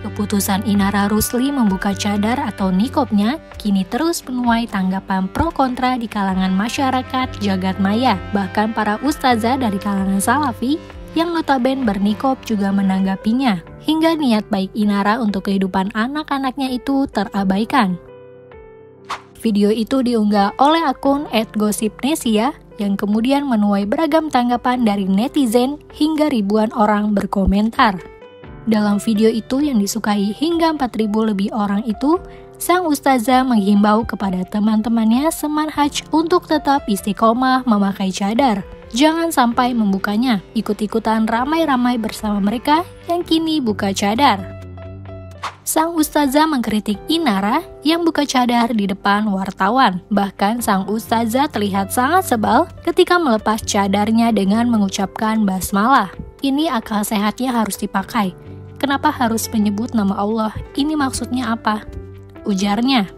Keputusan Inara Rusli membuka cadar atau niqabnya kini terus menuai tanggapan pro kontra di kalangan masyarakat jagat maya. Bahkan para ustazah dari kalangan salafi yang notabene berniqab juga menanggapinya, hingga niat baik Inara untuk kehidupan anak-anaknya itu terabaikan. Video itu diunggah oleh akun @gossipnesia yang kemudian menuai beragam tanggapan dari netizen hingga ribuan orang berkomentar. Dalam video itu yang disukai hingga 4.000 lebih orang itu, sang ustazah menghimbau kepada teman-temannya semanhaj untuk tetap istiqomah memakai cadar. Jangan sampai membukanya, ikut-ikutan ramai-ramai bersama mereka yang kini buka cadar. Sang ustazah mengkritik Inara yang buka cadar di depan wartawan. Bahkan sang ustazah terlihat sangat sebal ketika melepas cadarnya dengan mengucapkan basmalah. Ini akal sehatnya harus dipakai. Kenapa harus menyebut nama Allah? Ini maksudnya apa? Ujarnya.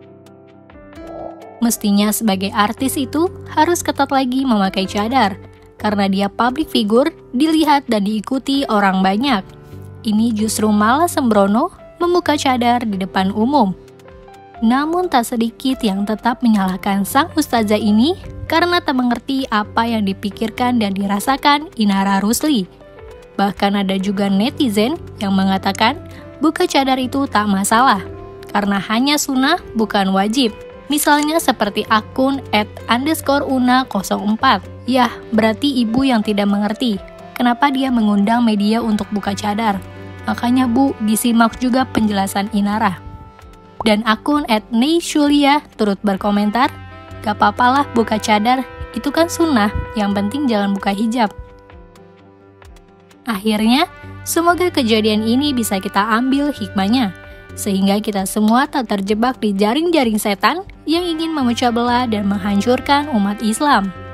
Mestinya sebagai artis itu harus ketat lagi memakai cadar, karena dia public figure, dilihat dan diikuti orang banyak. Ini justru malah sembrono membuka cadar di depan umum. Namun tak sedikit yang tetap menyalahkan sang ustazah ini karena tak mengerti apa yang dipikirkan dan dirasakan Inara Rusli. Bahkan ada juga netizen yang mengatakan buka cadar itu tak masalah, karena hanya sunnah bukan wajib. Misalnya seperti akun @_una04. Yah, berarti ibu yang tidak mengerti. Kenapa dia mengundang media untuk buka cadar? Makanya Bu, disimak juga penjelasan Inara. Dan akun @neyshulia turut berkomentar, gak papalah buka cadar, itu kan sunnah, yang penting jangan buka hijab. Akhirnya, semoga kejadian ini bisa kita ambil hikmahnya, sehingga kita semua tak terjebak di jaring-jaring setan yang ingin memecah belah dan menghancurkan umat Islam.